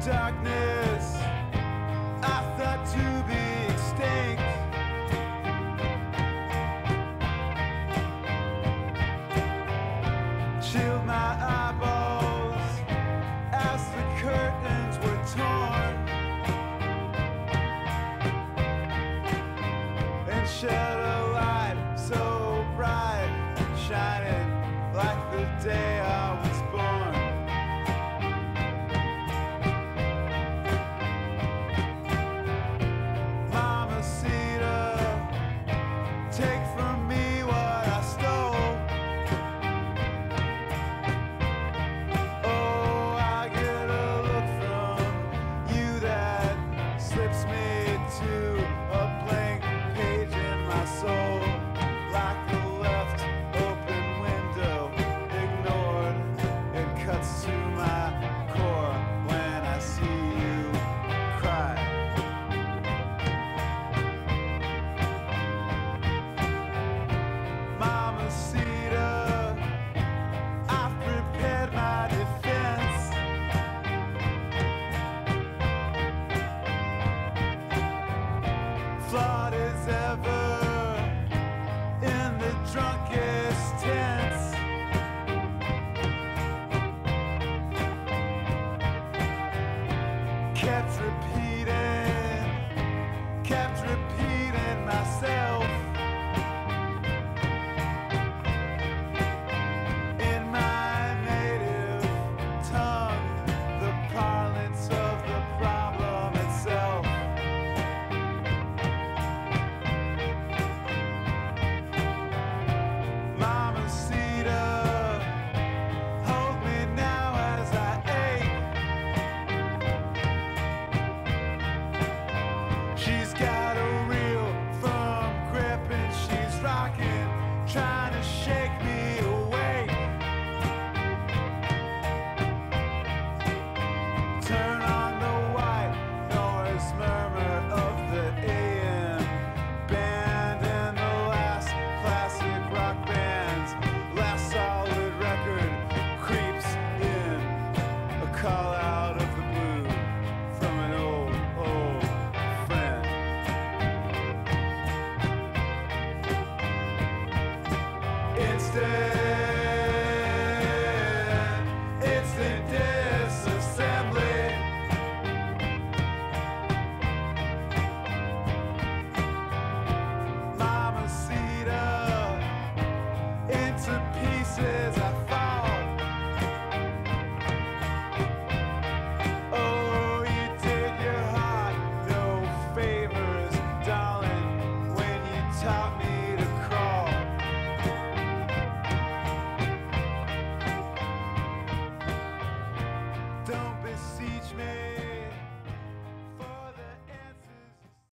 darkness I thought to be extinct. Chilled my eyeballs as the curtains were torn, and shed a light so bright, shining like the day I was born. Mamacita, take from me what I stole. Oh, I get a look from you that slips me to a blank page in my soul, like a left open window, ignored. It cuts to my core when I see you cry. Mamacita, I've prepared my defense. Flawed as ever in the drunkest tense. Kept repeating myself in my native tongue, the parlance of the problem itself. Mamacita, hold me now as I ache. She's got a real firm grip and she's rocking, trying to shake me awake. Turn on the white noise murmur of the AM band and the last classic rock band's last solid record creeps in, a call out of the blue from an old friend. Instead